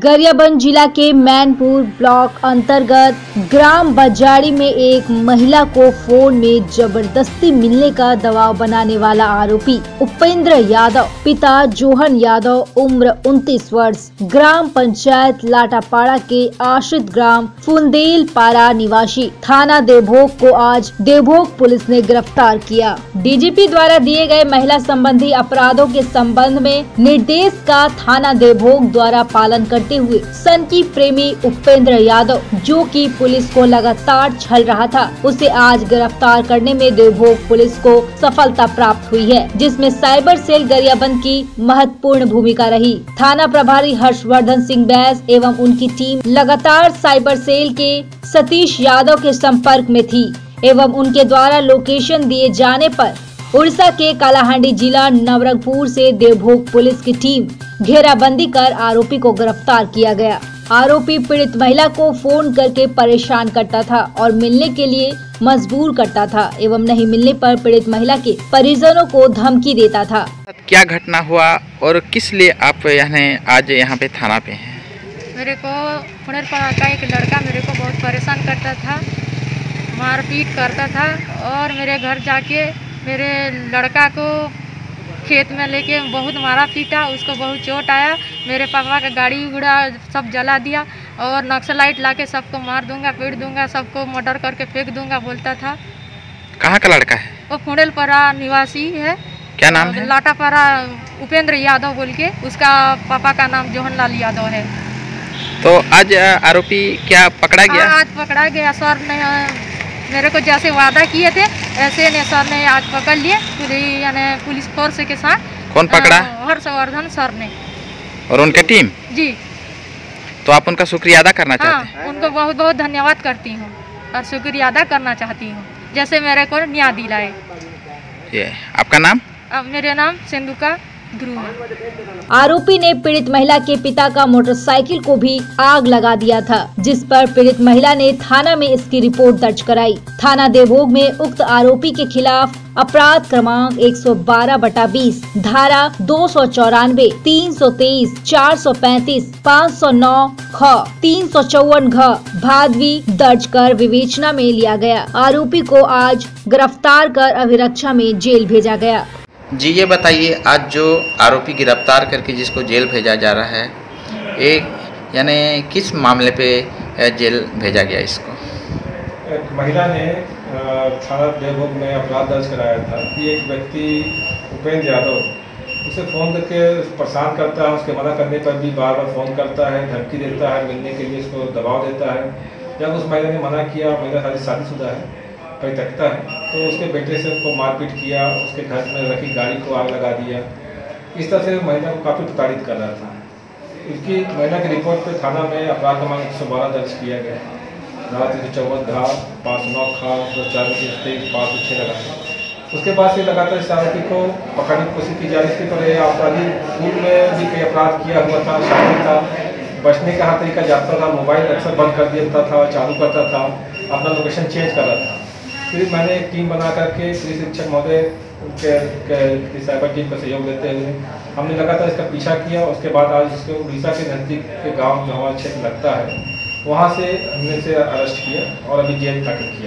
गरियाबंद जिला के मैनपुर ब्लॉक अंतर्गत ग्राम बजाड़ी में एक महिला को फोन में जबरदस्ती मिलने का दबाव बनाने वाला आरोपी उपेंद्र यादव, पिता जोहन यादव, उम्र 29 वर्ष, ग्राम पंचायत लाटापाड़ा के आश्रित ग्राम फुंदेल पारा निवासी, थाना देवभोग को आज देवभोग पुलिस ने गिरफ्तार किया। डीजीपी द्वारा दिए गए महिला संबंधी अपराधों के संबंध में निर्देश का थाना देवभोग द्वारा पालन करते हुए सनकी प्रेमी उपेंद्र यादव, जो कि पुलिस को लगातार छल रहा था, उसे आज गिरफ्तार करने में देवभोग पुलिस को सफलता प्राप्त हुई है, जिसमें साइबर सेल गरियाबंद की महत्वपूर्ण भूमिका रही। थाना प्रभारी हर्षवर्धन सिंह बैस एवं उनकी टीम लगातार साइबर सेल के सतीश यादव के संपर्क में थी एवं उनके द्वारा लोकेशन दिए जाने पर उड़ीसा के कालाहांडी जिला नवरंगपुर से देवभोग पुलिस की टीम घेराबंदी कर आरोपी को गिरफ्तार किया गया। आरोपी पीड़ित महिला को फोन करके परेशान करता था और मिलने के लिए मजबूर करता था एवं नहीं मिलने पर पीड़ित महिला के परिजनों को धमकी देता था। क्या घटना हुआ और किस लिए आप आज यहाँ पे थाना पे हैं? मेरे को पुनर्पड़ा का एक लड़का मेरे को बहुत परेशान करता था, मारपीट करता था और मेरे घर जाके मेरे लड़का को खेत में लेके बहुत मारा पीटा, उसको बहुत चोट आया। मेरे पापा का गाड़ी उड़ा सब जला दिया और नक्सलाइट लाके सबको मार दूंगा, पीट दूंगा, सबको मर्डर करके फेंक दूंगा बोलता था। कहाँ का लड़का है? वो फुंडेलपाड़ा निवासी है। क्या नाम है? लाटापाड़ा उपेंद्र यादव बोल के, उसका पापा का नाम जोहनलाल यादव है। तो आज आरोपी क्या पकड़ा गया? आज पकड़ा गया। सर ने मेरे को जैसे वादा किए थे ऐसे ने सर ने आज पकड़ लिए, यानी पुलिस फोर्स के साथ। कौन पकड़ा? हर्षवर्धन सर ने और उनकी टीम जी। तो आप उनका शुक्रिया अदा करना चाहते हैं? उनको बहुत बहुत धन्यवाद करती हूँ और शुक्रिया अदा करना चाहती हूँ, जैसे मेरे को न्याय दिलाए। ये आपका नाम? मेरा नाम सिंधुका ध्रुव। आरोपी ने पीड़ित महिला के पिता का मोटरसाइकिल को भी आग लगा दिया था, जिस पर पीड़ित महिला ने थाना में इसकी रिपोर्ट दर्ज कराई। थाना देवभोग में उक्त आरोपी के खिलाफ अपराध क्रमांक 112/20 धारा 294, 323, 435, 509 ख, 354 घ भादवी दर्ज कर विवेचना में लिया गया। आरोपी को आज गिरफ्तार कर अभिरक्षा में जेल भेजा गया। जी ये बताइए, आज जो आरोपी गिरफ्तार करके जिसको जेल भेजा जा रहा है, एक यानी किस मामले पे जेल भेजा गया इसको? एक महिला ने थाना देवभोग में अपराध दर्ज कराया था कि एक व्यक्ति उपेंद्र यादव उसे फ़ोन करके परेशान करता है, उसके मना करने पर भी बार बार फ़ोन करता है, धमकी देता है, मिलने के लिए उसको दबाव देता है। जब उस महिला ने मना किया, महिला शादीशुदा है, परित्यक्ता है, तो उसके बेटे से उसको मारपीट किया, उसके घर में रखी गाड़ी को आग लगा दिया। इस तरह से महिला को काफ़ी प्रताड़ित कर रहा था। इसकी महिला की रिपोर्ट पे थाना में अपराध क्रमांक 112 दर्ज किया गया। धारा 354 घ, 509 ख, 423, 506 लगा। उसके बाद से लगातार इस आरोपी को पकड़ने की कोशिश की जा रही थी, पर यह अपराधी पूर्व में भी कई अपराध किया हुआ था, शामिल था। बचने का हर तरीका जाता था, मोबाइल अक्सर बंद कर देता था, चालू करता था, अपना लोकेशन चेंज कर रहा था। फिर मैंने एक टीम बना करके पुलिस अधीक्षक महोदय के साइबर टीम का सहयोग देते हुए हमने लगातार इसका पीछा किया। उसके बाद आज इसको उड़ीसा के नज़दीक के गांव जो हमारा क्षेत्र लगता है, वहां से हमने इसे अरेस्ट किया और अभी जेल ताक़िद किया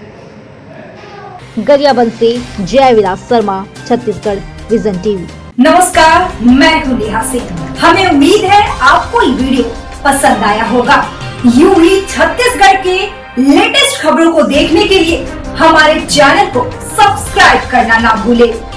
गया। गरियाबंद से जय विलास शर्मा, छत्तीसगढ़ विजन टीवी। नमस्कार, मैं हूँ नेहा सिंह। हमें उम्मीद है आपको ये वीडियो पसंद आया होगा। यूं ही छत्तीसगढ़ के लेटेस्ट खबरों को देखने के लिए हमारे चैनल को सब्सक्राइब करना ना भूलें।